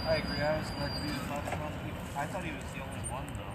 I agree. I was glad to be the top company. I thought he was the only one though.